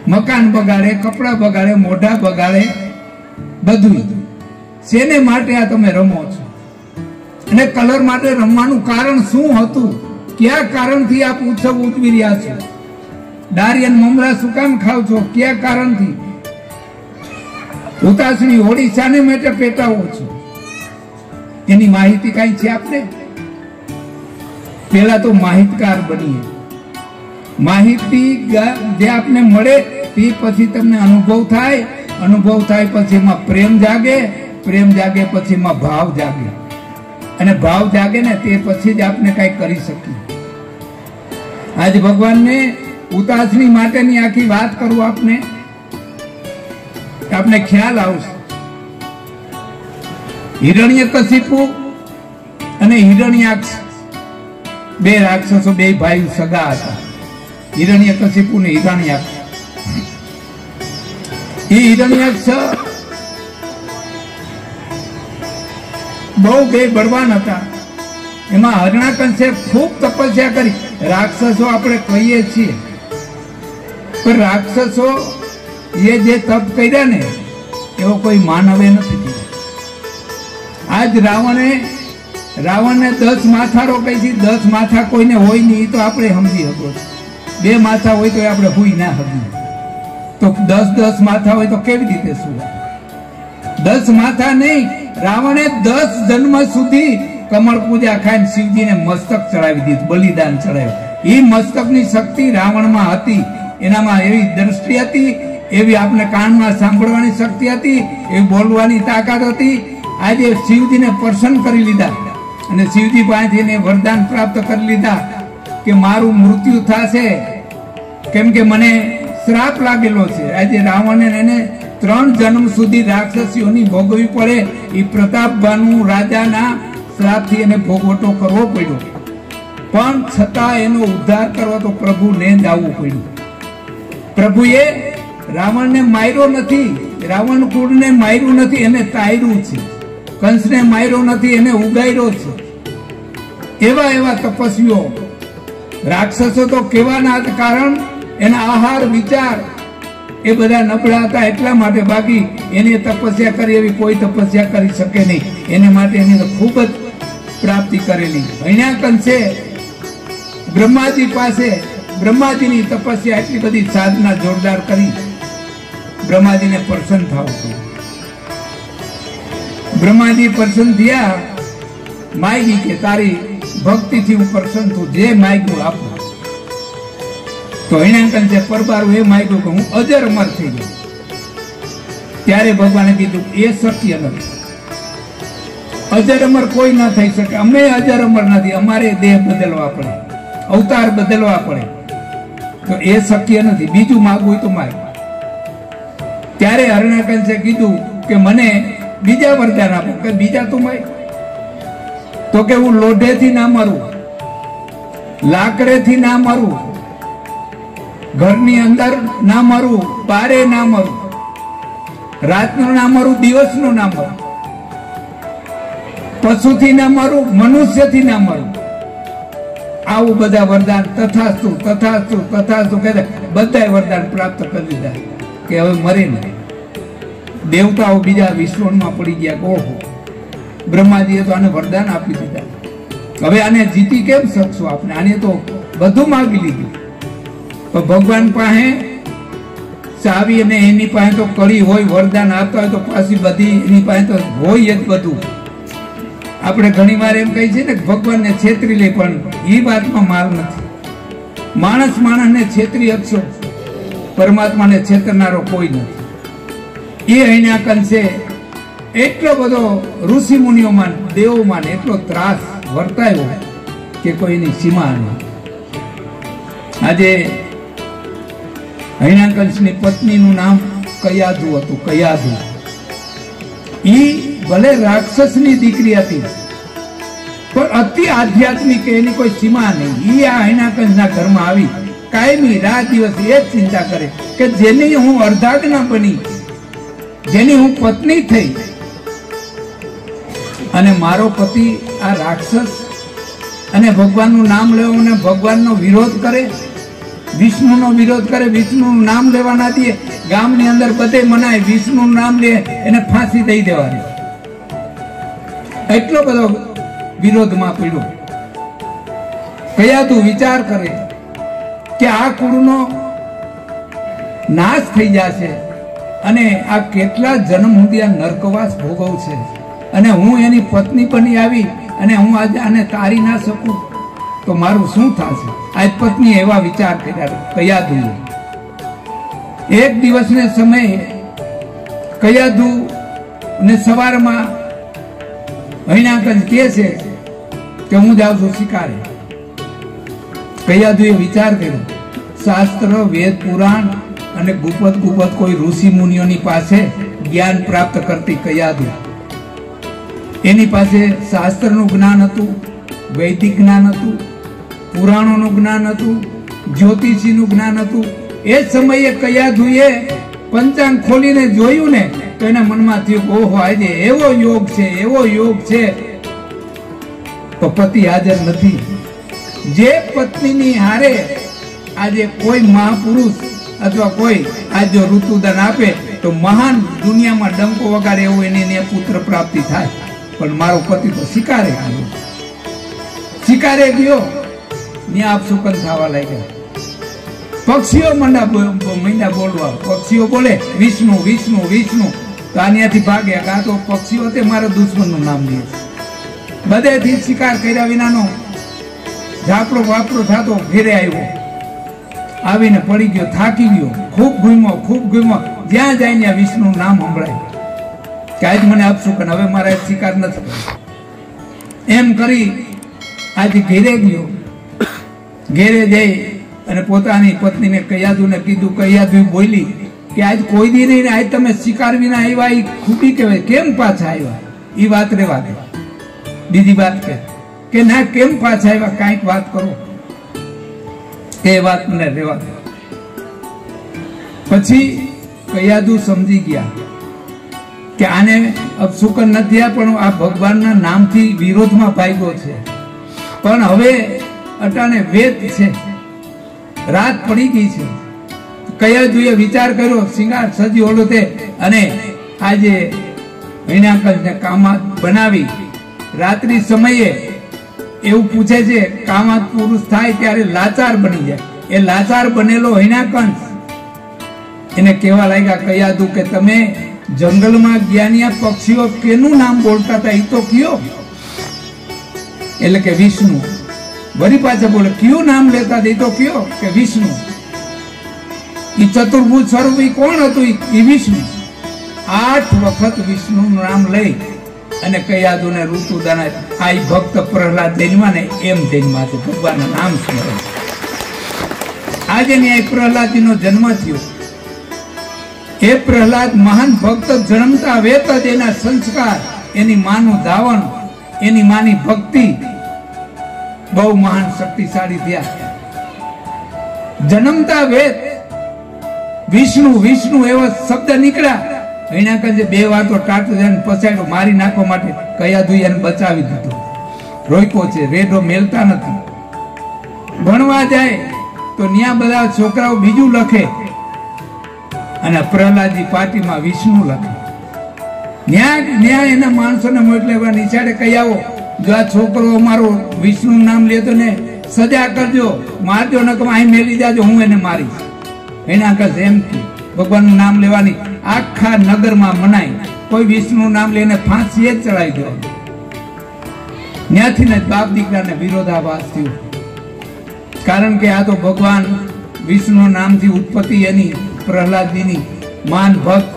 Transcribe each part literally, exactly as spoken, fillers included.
મકાન બગાડે, કપડા બગાડે, મોઢા બગાડે, બધું. શેને માટે આ તમે રમો છો? અને કલર માટે રમવાનું કારણ શું હતું? કયા કારણથી આપ ઉત્સવ ઉજવી રહ્યા છો? દારિયન મમરા શું કામ ખાવ છો? કયા કારણથી? ઉતાસણી હોળી શાને માટે પેટાવો છો? એની માહિતી કઈ છે આપને? પેલા તો માહિતગાર બનીએ. માહિતી જે આપને મળે તે પછી તમને અનુભવ થાય, અનુભવ થાય પછી એમાં પ્રેમ જાગે, પ્રેમ જાગે પછી એમાં ભાવ જાગે, અને ભાવ જાગે ને તે પછી જ આપણે કઈ કરી શકીએ. આજે ભગવાનને ઉતાસણી માટેની આખી વાત કરું આપને, આપને ખ્યાલ આવશે. હિરણ્યકશિપુ અને હિરણ્યાક્ષ બે રાક્ષસો, બે ભાઈ સગા હતા. હિરણ્યકશિપુ ને હિરણ્યાક્ષ. એ હિરણ્યાક્ષ બહુ બે બળવાન હતા. એમાં હરણાકંસે ખૂબ તપસ્યા કરી. રાક્ષસો આપણે કહીએ છીએ, પણ રાક્ષસો એ જે તપ કર્યા ને એવો કોઈ માનવે નથી કર્યો. આજ રાવણે રાવણને દસ માથારો કહી છે. દસ માથા કોઈને હોય નહીં એ તો આપણે સમજી શકો. બે માથા હોય તો આપણે હુઈ ના સમજીએ, તો દસ દસ માથા હોય તો કેવી રીતે શું? દસ માથા નહીં, રાવણે દસ જન્મ સુધી કમળ પૂજા ખાઈને શિવજીને મસ્તક ચડાવી દીધું, બલિદાન ચડાવ્યું. એ મસ્તકની શક્તિ રાવણમાં હતી. એનામાં એવી દ્રષ્ટિ હતી, એવી આપણે કાનમાં સાંભળવાની શક્તિ હતી, એવી બોલવાની તાકાત હતી. આજે શિવજીને પ્રસન્ન કરી લીધા અને શિવજી પાસેથી એને વરદાન પ્રાપ્ત કરી લીધા કે મારું મૃત્યુ થશે, કેમ કે મને શ્રાપ લાગેલો છે. આજે રાવણને એને ત્રણ જન્મ સુધી રાક્ષસીઓની ભોગવવી પડે. એ પ્રતાપભાનુ રાજાના શ્રાપથી એને ભોગવટો કરવો પડ્યો, પણ છતાં એનો ઉદ્ધાર કરવો તો પ્રભુને જ આવવું પડ્યું. પ્રભુએ રાવણને માર્યો નથી, રાવણ કુળને માર્યું નથી, એને તાર્યું છે. કંસને માર્યો નથી, એને ઉગાર્યો છે. એવા એવા તપસ્વીઓ રાક્ષસો તો કેવાના કારણ એના આહાર વિચાર એ બધા નબળા હતા એટલા માટે. બાકી એને તપસ્યા કરી એવી કોઈ તપસ્યા કરી શકે નહીં. એને માટે એની તો ખૂબ જ પ્રાપ્તિ કરેલી. હૈણાકંસે બ્રહ્માજી પાસે બ્રહ્માજીની તપસ્યા એટલી બધી સાધના જોરદાર કરી, બ્રહ્માજીને પ્રસન્ન થવું. બ્રહ્માજી પ્રસન્ન થયા, માગી કે તારી ભક્તિથી હું પ્રસન્ન છું, જે માગ્યું આપું. તો હૈણાકંસે પરબારું એ માગ્યું કે હું અજર અમર થઈ ગયો. ત્યારે ભગવાને કીધું એ શક્ય નથી, અજર અમર કોઈ ના થઈ શકે. અમે અજર અમર નથી, અમારે દેહ બદલવા પડે, અવતાર બદલવા પડે. તો એ શક્ય નથી, બીજું માગવું હોય તો માગ. ત્યારે હૈણાકંસે કીધું કે મને બીજા વરદાન આપો. કે બીજા તું માગ? તો કે હું લોઢેથી ના મરું, લાકડેથી ના મરું, ઘરની અંદર ના મરું, બારે ના મરું, રાતનું ના મરું, દિવસનું ના મરું, પશુથી ના મરું, મનુષ્યથી ના મરું. આવું બધા વરદાન તથાસ્તુ તથાસ્તુ તથાસ્તુ કહે બધા વરદાન પ્રાપ્ત કરી દીધા કે હવે મરે નહીં. દેવતાઓ બીજા વિશ્વમાં પડી ગયા. ઓહો, બ્રહ્માજીએ તો આને વરદાન આપી દીધા. હવે આને જીતી કેમ શકશો આપણે? આને તો બધું માગી લીધું. તો ભગવાન પાસે ચાવી અને એની પાસે તો કડી હોય, વરદાન આપતા હોય તો પાછી બધી એની પાસે તો હોય જ બધું. આપણે ઘણી વાર એમ કહી છે ને ભગવાનને છેતરી લે, પણ એ વાતમાં માલ નથી. માણસ માણસને છેતરી શકશો, પરમાત્માને છેતરનારો કોઈ નથી. એ હૈણાકંસે એટલો બધો ઋષિ મુનિઓમાં દેવોમાં એટલો ત્રાસ વર્તાયો કે કોઈની સીમા નહીં. આજે હૈણાકંસની પત્નીનું નામ કયાધુ હતું. કયાધુ ઈ ભલે રાક્ષસની દીકરી હતી, પણ અતિ આધ્યાત્મિક, એની કોઈ સીમા નહીં. ઈ આ હૈણાકંસના ઘરમાં આવી કાયમી રાત દિવસ એ જ ચિંતા કરે કે જેની હું અર્ધાંગના બની, જેની હું પત્ની થઈ, અને મારો પતિ આ રાક્ષસ અને ભગવાનનું નામ લેવું અને ભગવાનનો વિરોધ કરે, વિષ્ણુનો વિરોધ કરે, વિષ્ણુનું નામ લેવા ના દે, ગામની અંદર બધે મનાય, વિષ્ણુનું નામ લે એને ફાંસી દઈ દેવાની. એટલો બધો વિરોધમાં પડ્યો. કયા તું વિચાર કરે કે આ કુળનો નાશ થઈ જશે અને આ કેટલા જન્મ સુધી આ નરકવાસ ભોગવશે, અને હું એની પત્ની બની આવી અને હું આજે આને તારી ના શકું તો મારું શું થશે? આજ પત્ની એવા વિચાર કર્યા કયાદુ. એક દિવસને સમયે કયાદુ ને સવારમાં હૈણાકંજ કહે છે કે હું જાઉં છું શિકારે. કયાદુએ વિચાર કર્યો, શાસ્ત્ર, વેદ, પુરાણ અને ગુપત ગુપત કોઈ ઋષિ મુનિઓની પાસે જ્ઞાન પ્રાપ્ત કરતી કયાદુ. એની પાસે શાસ્ત્રનું જ્ઞાન હતું, વૈદિક જ્ઞાન હતું, પુરાણોનું જ્ઞાન હતું, જ્યોતિષીનું જ્ઞાન હતું. એ સમયે કયાદુએ પંચાંગ ખોલીને જોયું ને તો એના મનમાં થયું, ઓહો, આજે એવો યોગ છે, એવો યોગ છે. તો પતિ હાજર નથી. જે પત્નીની હારે આજે કોઈ મહાપુરુષ અથવા કોઈ આજ જો ઋતુદાન આપે તો મહાન દુનિયામાં ડંકો વગાડે એવું એને પુત્ર પ્રાપ્તિ થાય. પણ મારો પતિ તો શિકારે ગયો. શિકારે ગયો ત્યાં આપસુકન થવા લાગ્યા. પક્ષીઓ મંડા મંડા બોલવા. પક્ષીઓ બોલે વિષ્ણુ વિષ્ણુ વિષ્ણુ. તો આન્યાથી ભાગ્યા. કાં તો પક્ષીઓ તે મારા દુશ્મનનું નામ લે. બધેથી શિકાર કર્યા વિનાનો ઝાપડો વાપરો થતો ઘેરે આવ્યો. આવીને પડી ગયો, થાકી ગયો, ખૂબ ઘૂમ્યો ખૂબ ઘૂમ્યો. જ્યાં જાય ત્યાં વિષ્ણુનું નામ સંભળાય કે આજ મને આપશું, હવે મારા શિકાર નથી એમ કરી આજે ઘેરે ગયો. ઘેરે જઈ અને પોતાની પત્નીને કયાદુને કીધું. કયાદુ બોલી કે આજ કોઈ દી નહીં, આજ તમે શિકાર વિના આવ્યા એ ખૂબી કહેવાય. કેમ પાછા આવ્યા એ વાત રેવા દે. બીજી વાત કહે કે ના, કેમ પાછા આવ્યા, કાંઈક વાત કરો. એ વાત મને રેવા દે. પછી કયાદુ સમજી ગયા કે આને અપશુકન નથી આ, પણ આ ભગવાનના નામથી વિરોધમાં ભાગ્યો છે. પણ હવે અટાણે વેદ છે, રાત પડી ગઈ છે. કયાદુએ વિચાર કર્યો, શિંગાર સજી ઓલો તે, અને આજે હૈણાકંજને કામાત બનાવી. રાત્રિ સમયે એવું પૂછે છે, કામાત પુરુષ થાય ત્યારે લાચાર બની જાય. એ લાચાર બનેલો હૈણાકંજ એને કહેવા લાગ્યા કયાદુ કે તમે જંગલમાં જ્ઞાનિયા પક્ષીઓ કેનું નામ બોલતા હતા એ તો કયો. એટલે કે વિષ્ણુ. વળી પાછા બોલે કયું નામ લેતા હતા એ તો કયો. કે વિષ્ણુ. એ ચતુર્ભુજ સ્વરૂપ કોણ હતું? એ વિષ્ણુ. આઠ વખત વિષ્ણુનું નામ લઈ અને કયાદુને ઋતુદાન આ ભક્ત પ્રહલાદ જન્મા ને એમ જન્મા છે. ભગવાનના નામ સ્મરણ. આજે ન્યાય પ્રહલાદજીનો જન્મ થયો. એ પ્રહલાદ મહાન ભક્ત જન્મતા વેત જ એના સંસ્કાર, એની માનું ધાવણ, એની માની ભક્તિ બહુ મહાન શક્તિશાળી થયા. જન્મતા વેત વિષ્ણુ વિષ્ણુ એવો શબ્દ નીકળ્યા. હૈણાકંજે બે વાર તો ટાટું જઈને પછાડ્યો મારી નાખવા માટે. કયાદુ એને બચાવી દીધો, રોક્યો છે. રેડો મેલતા નથી. ભણવા જાય તો ન્યા બધા છોકરાઓ બીજું લખે અને પ્રહલાદજી પાર્ટીમાં વિષ્ણુ લખે. ન્યા ન્યા એના માણસોને મોકલેવા નિશાળે કહી આવો, જો આ છોકરો અમારો વિષ્ણુ નામ લેતો ને સજા કરજો, મારજો ન કે અહીં મેલી જાજો, હું એને મારીશ. એના કસ એમ ભગવાનનું નામ લેવાની આખા નગરમાં મનાય. કોઈ વિષ્ણુ નામ લઈને ફાંસી જ ચડાવી દો. ત્યાંથી ને બાપ દીકરાને વિરોધાભાસ થયો. કારણ કે આ તો ભગવાન વિષ્ણુ નામથી ઉત્પત્તિ એની પ્રહલાદજીની માન ભક્ત.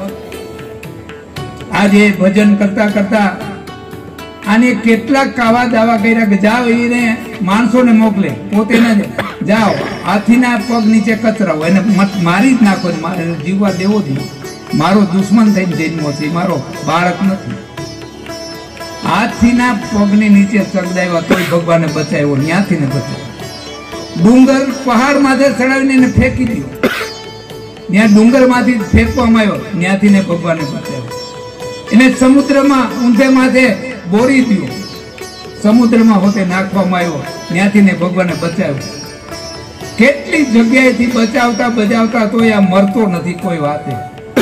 આજે ભજન કરતા કરતા આને કેટલાક કાવા દાવા કર્યા કે જાઓ એને માણસોને મોકલે, પોતે ન જાઓ, હાથીના પગ નીચે કચરાવો, એને મારી જ નાખો, મારે જીવવા દેવો જ. મારો દુશ્મન થઈને જન્મો છે, મારો બાળક નથી. હાથીના પગની નીચે સગદાવ્યા તોય ભગવાને બચાવ્યો. ત્યાંથી ને બચાવ્યો. ડુંગર પહાડ માથે ચડાવીને એને ફેંકી દીધો. ત્યાં ડુંગર માંથી ફેંકવામાં આવ્યો, ત્યાંથી ને ભગવાને બચાવ્યો. એને સમુદ્રમાં ઊંધે માથે બોરી દીધો, સમુદ્રમાં હોતે નાખવામાં આવ્યો, ત્યાંથી ને ભગવાને બચાવ્યો. કેટલી જગ્યાએથી બચાવતા બચાવતા તો આ મરતો નથી કોઈ વાતે.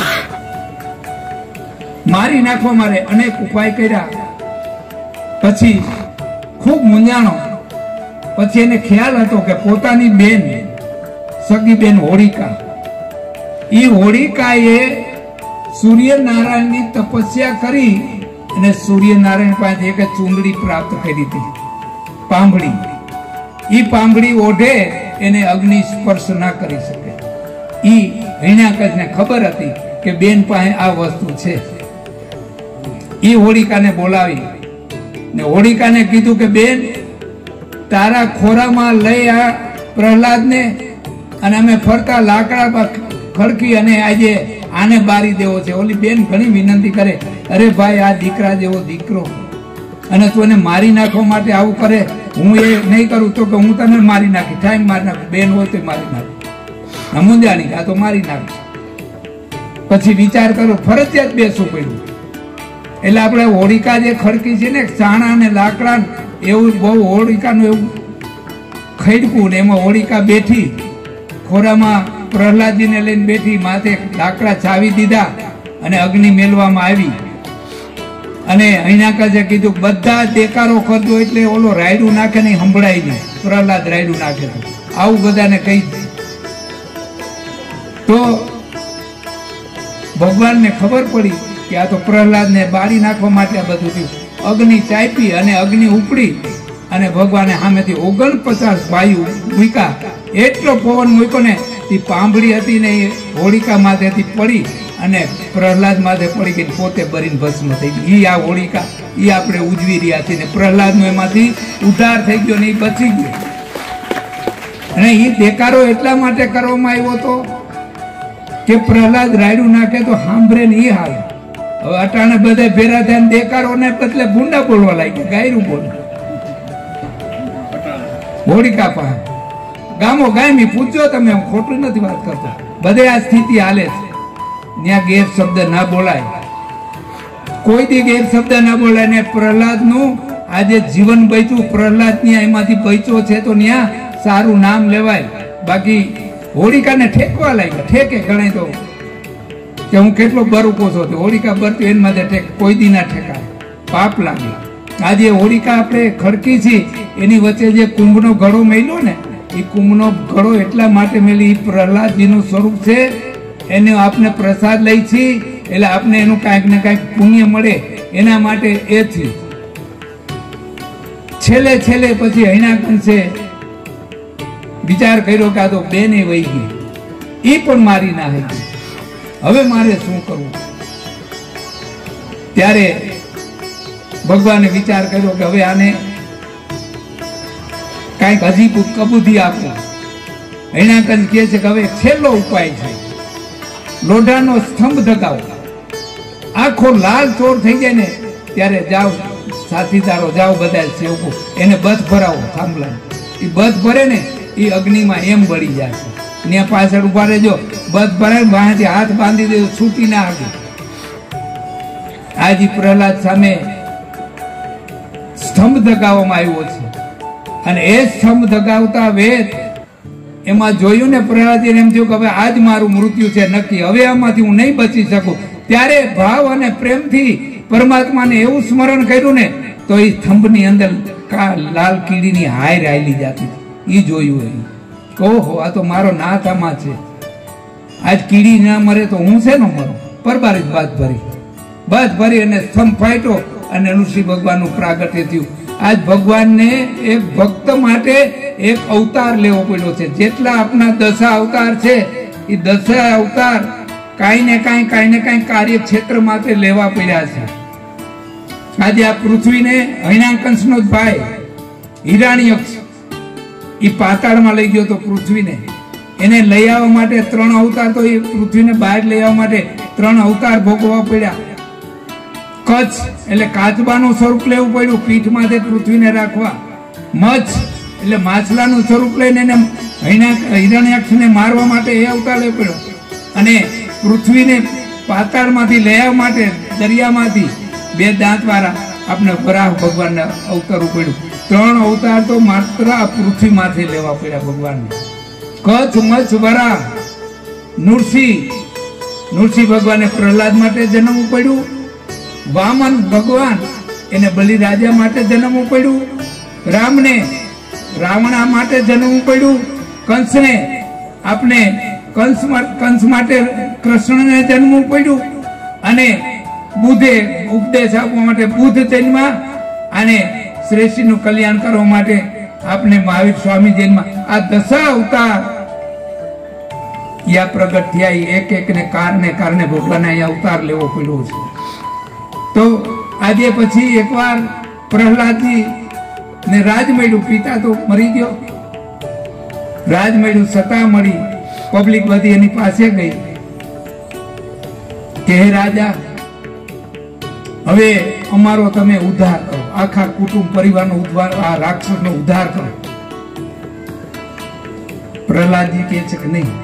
મારી નાખવા મારે અનેક ઉપાય કર્યા, પછી ખૂબ મૂંઝાણો. પછી એને ખ્યાલ હતો કે પોતાની બેન, સગી બેન હોળિકા, એ હોળિકાએ સૂર્યનારાયણની તપસ્યા કરી અને સૂર્યનારાયણ પાસે એક ચૂંદડી પ્રાપ્ત કરી હતી, પાંભળી. એ પાંભળી ઓઢે એને અગ્નિ સ્પર્શ ના કરી શકે. એ હિરણ્યાકશને ખબર હતી કે બેન પાસે આ વસ્તુ છે. એ હોળિકાને બોલાવી ને હોળિકાને કીધું કે બેન, તારા ખોરામાં લઈ આ પ્રહલાદને, અને અમે ફરતા લાકડા પર ખડકી અને આજે આને બારી દેવો છે. ઓલી બેન ઘણી વિનંતી કરે, અરે ભાઈ આ દીકરા જેવો દીકરો, અને તું એને મારી નાખવા માટે આવું કરે, હું એ નહીં કરું તો કે હું તને મારી નાખી, ટાઈમ મારી નાખું, બેન હોય તો મારી નાખું. સમજાણી આ તો મારી નાખ. પછી વિચાર કરો, ફરજિયાત બેસવું પડ્યું. એટલે આપણે હોળિકા જે ખડકી છે ને, ચાણા ને લાકડા એવું બહુ હોળિકાનું એવું ખડકું ને એમાં હોળિકા બેઠી, ખોરામાં પ્રહલાદજીને લઈને બેઠી, માથે લાકડા ચાવી દીધા અને અગ્નિ મેલવામાં આવી. અને હિરણ્યાકશે કીધું બધા દેકારો કરજો એટલે ઓલો રાયડું નાખે ને સંભળાઈ જાય, પ્રહલાદ રાયડું નાખે તો આવું બધાને કહી દે. તો ભગવાનને ખબર પડી કે આ તો પ્રહલાદને બાળી નાખવા માટે આ બધું થયું. અગ્નિ ચાપી અને અગ્નિ ઉપડી અને ભગવાને સામેથી ઓગણપચાસ વાયુ મૂક્યા. એટલો પવન મૂક્યો ને એ પાંભળી હતી ને એ હોળિકા માથેથી પડી અને પ્રહલાદ માથે પડી ગઈ, પોતે બરીને ભસ્મ થઈ ગઈ. એ આ હોળિકા એ આપણે ઉજવી રહ્યા છીએ ને પ્રહલાદનો એમાંથી ઉદ્ધાર થઈ ગયો ને એ બચી ગયો. અને એ દેકારો એટલા માટે કરવામાં આવ્યો હતો કે પ્રહલાદ રાયડું નાખે તો સાંભળે ને એ હાલ. હવે અટાણે બધા ભેરા થયા દેકારો ને બદલે ભૂંડા બોલવા લાગ્યા, ગાયરું બોલે હોળિકા પાસે. ગામો ગાયમી પૂછજો તમે, હું ખોટું નથી વાત કરતો. બધે આ સ્થિતિ હાલે છે. ત્યાં ગેર શબ્દ ના બોલાય, કોઈ દી ગેર શબ્દ ના બોલાય. ને પ્રહલાદ નું આજે જીવન બચ્યું, પ્રહલાદ ત્યાં એમાંથી બચ્યો છે તો ત્યાં સારું નામ લેવાય. બાકી હોળિકાને ઠેકવા લાગ્યા, ઠેકે ગણાય તો કે હું કેટલો બરુકો છો, હોળિકા બરતી એના માટે ઠેક, કોઈ દી ના ઠેકાય, પાપ લાગે. આજે હોળિકા આપણે ખડકી છે એની વચ્ચે જે કુંભનો ઘડો મેલ્યો ને, એ કુંભનો ઘડો એટલા માટે મેલી, પ્રહલાદજીનું સ્વરૂપ છે, એને આપણે પ્રસાદ લઈ છીએ એટલે આપણે એનું કાંઈક ને કાંઈક પુણ્ય મળે એના માટે એ થયું. છેલ્લે છેલ્લે પછી હિરણ્યાકશે વિચાર કર્યો કે આ તો બેને વહી ગઈ, એ પણ મારી ના હતી, હવે મારે શું કરવું? ત્યારે ભગવાને વિચાર કર્યો કે હવે આને કાંઈક હજી કબૂધી આપવું. હિરણ્યાકશ કહે છે કે હવે છેલ્લો ઉપાય છે, લોઢાનો સ્તંભ ધગાવો. આખો લાલ ચોર થઈ જાય ને ત્યારે જાઓ સાથીદારો, જાઓ બધા સેવકો, એને બધ ભરાવો થાંભલા. એ બધ ભરે ને એ અગ્નિમાં એમ બળી જાય. ત્યાં પાછળ ઉભા રહેજો, બધ ભરાય વાંથી હાથ બાંધી દેજો, છૂટી ના આવે. આજે પ્રહલાદ સામે સ્તંભ ધગાવવામાં આવ્યો છે. અને એ સ્તંભ ધગાવતા વેદ એમાં જોયું ને પ્રહલાદજીને એમ થયું કે હવે આજ મારું મૃત્યુ છે નક્કી, હવે આમાંથી હું નહીં બચી શકું. ત્યારે ભાવ અને પ્રેમથી પરમાત્માને એવું સ્મરણ કર્યું ને તો એ સ્તંભની અંદર લાલ કીડીની હાય રાયલી જતી એ જોયું. એ ઓહો, આ તો મારો નાથ આમાં છે, આજ કીડી ના મરે તો હું છે નો મરું. પરબારી બાદ ભરી બાદ ભરી અને સ્તંભ ફાટ્યો અને ઋષિ ભગવાનનું પ્રાગટ્ય થયું. આજ ભગવાનને એક ભક્ત માટે એક અવતાર લેવો પડ્યો છે. જેટલા આપણા દશા અવતાર છે એ દશા અવતાર કાંઈ ને કાંઈ કાંઈ ને કાંઈ કાર્ય ક્ષેત્ર માટે લેવા પડ્યા છે. આજે આ પૃથ્વીને હિરણ્યાકશનો જ ભાઈ હિરણ્યક્ષ એ પાતાળમાં લઈ ગયો તો પૃથ્વીને, એને લઈ આવવા માટે ત્રણ અવતાર, તો એ પૃથ્વીને બહાર લઈ આવવા માટે ત્રણ અવતાર ભોગવવા પડ્યા. કચ્છ એટલે કાચબાનું સ્વરૂપ લેવું પડ્યું, પીઠમાંથી પૃથ્વીને રાખવા. મચ્છ એટલે માછલાનું સ્વરૂપ લઈને એને હિરણ્યાક્ષને મારવા માટે એ અવતાર લેવો પડ્યો. અને પૃથ્વીને પાતાળમાંથી લઈ આવવા માટે દરિયામાંથી બે દાંત વાળા આપણે વરાહ ભગવાનને અવતારવું પડ્યું. ત્રણ અવતાર તો માત્ર આ પૃથ્વીમાંથી લેવા પડ્યા ભગવાનને. કચ્છ મચ્છ વરા નૃસિંહ નૃસિંહ ભગવાને પ્રહલાદ માટે જન્મવું પડ્યું, વામન ભગવાન એને બલિરાજા માટે જન્મવું પડ્યું, રામને રાવણા માટે જન્મવું પડ્યું, કંસને આપણે કંસ કંસ માટે કૃષ્ણને જન્મવું પડ્યું, અને બુદ્ધે ઉપદેશ આપવા માટે બુદ્ધ જન્મા, અને શ્રેષ્ઠીનું કલ્યાણ કરવા માટે આપણે મહાવીર સ્વામી જન્મા. આ દશા અવતાર યા પ્રગટ થયા, એક એક ને કારણે કારણે ભગવાને અહીંયા અવતાર લેવો પડ્યો છે. તો આજે પછી એકવાર પ્રહલાદજી ને રાજ મળ્યું, પિતા તો મરી ગયો, રાજ મળ્યું, સત્તા મળી, પબ્લિક બધી એની પાસે ગઈ કે હે રાજા, હવે અમારો તમે ઉદ્ધાર કરો, આખા કુટુંબ પરિવારનો ઉદ્ધાર, આ રાક્ષસનો ઉદ્ધાર કરો. પ્રહલાદજી કહે છે કે નહીં,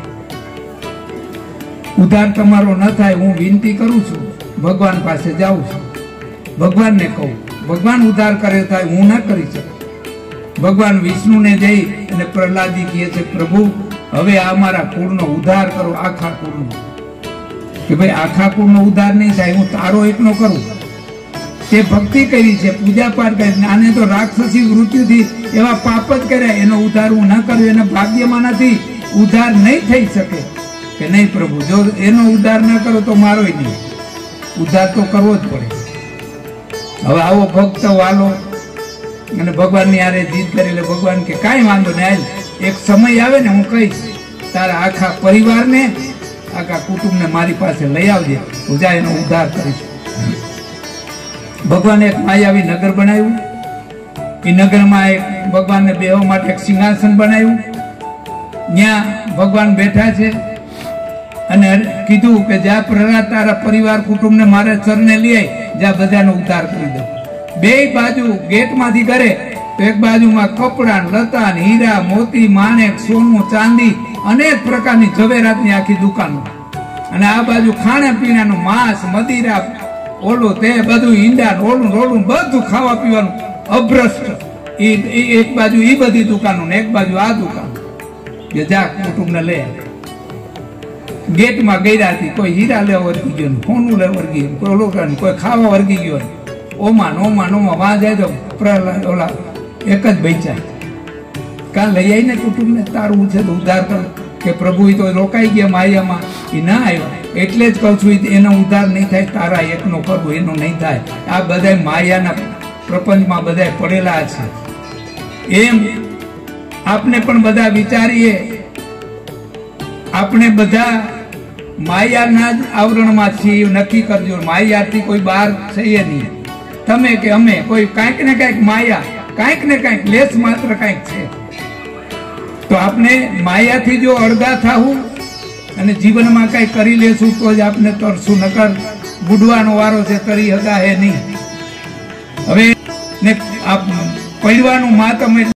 ઉદ્ધાર તમારો ન થાય, હું વિનંતી કરું છું, ભગવાન પાસે જાઉં છું, ભગવાનને કહું, ભગવાન ઉદ્ધાર કરે થાય, હું ના કરી શકું. ભગવાન વિષ્ણુને જઈ અને પ્રહલાદજી કહે છે, પ્રભુ હવે આ અમારા કુળનો ઉદ્ધાર કરો, આખા કુળનો. કે ભાઈ આખા કુળનો ઉદ્ધાર નહીં થાય, હું તારો એકનો કરું. તે ભક્તિ કરી છે, પૂજા પાઠ કરી, આને તો રાક્ષસી વૃત્તિથી એવા પાપ જ કર્યા, એનો ઉદ્ધાર હું ન કરું, એના ભાગ્યમાં નથી, ઉદ્ધાર નહીં થઈ શકે. કે નહીં પ્રભુ, જો એનો ઉદ્ધાર ન કરો તો મારો નહીં, ઉદ્ધાર તો કરવો જ પડે. હવે આવો ભક્ત વાલો અને ભગવાનની આરે જીદ કરી, એટલે ભગવાન કે કાંઈ વાંધો નહીં, એક સમય આવે ને હું કહીશ, તારા આખા પરિવારને આખા કુટુંબને મારી પાસે લઈ આવજે, હું જા એનો ઉદ્ધાર કરીશ. ભગવાને એક માયાવી નગર બનાવ્યું, એ નગરમાં એક ભગવાનને બેહવા માટે એક સિંહાસન બનાવ્યું, ત્યાં ભગવાન બેઠા છે, અને કીધું કે જ્યાં પ્રહલાદ તારા પરિવાર કુટુંબને મારા ચરણે લઈ આવી, જ્યાં બધાનો ઉદ્ધાર કરી દો. બે બાજુ ગેટમાંથી કરે તો એક બાજુમાં કપડા, લતા, હીરા, મોતી, માણેક, સોનું, ચાંદી, અનેક પ્રકારની ઝવેરાતની આખી દુકાનો, અને આ બાજુ ખાણા પીણાનું માંસ, મદિરા, ઓલું તે બધું, ઈંડા, ઓલું રોલું બધું ખાવા પીવાનું અભ્રષ્ટ. એક બાજુ ઈ બધી દુકાનો ને એક બાજુ આ દુકાન, કે જા કુટુંબને લે. ગેટમાં ગયરા હતી, કોઈ હીરા લેવા વર્ગી ગયો, સોનું લેવા વર્ગી ગયું, કોઈ ઓલો કોઈ ખાવા વર્ગી ગયો, ઓમાન ઓમાન ઓમાં વાં જાય તો પ્રહલાદ ઓલા એક જ બચ્યા. કાં લઈ આવીને કુટુંબને, તારું છે તો ઉદ્ધાર કર. કે પ્રભુ એ તો રોકાઈ ગયા માયામાં, એ ના આવ્યા, એટલે જ કહું છું એનો ઉદ્ધાર નહીં થાય, તારા એકનો કરવું એનો નહીં થાય. આ બધા માયાના પ્રપંચમાં બધા પડેલા છે. એમ આપણે પણ બધા વિચારીએ, આપણે બધા માયાના જ આવરણમાં છીએ, નક્કી કરજો. માયાથી કોઈ બહાર છીએ નહીં, તમે કે અમે, કોઈ કાંઈક ને કાંઈક માયા, કાંઈક ને કાંઈક લેસ માત્ર કાંઈક છે. તો આપણે માયાથી જો અળગા થાવું અને જીવનમાં કઈ કરી લેશું તો જ આપણે તરશું, નકર બુડવાનો વારો છે, તરી હગા હે નહીં. હવે પડવાનું માતમ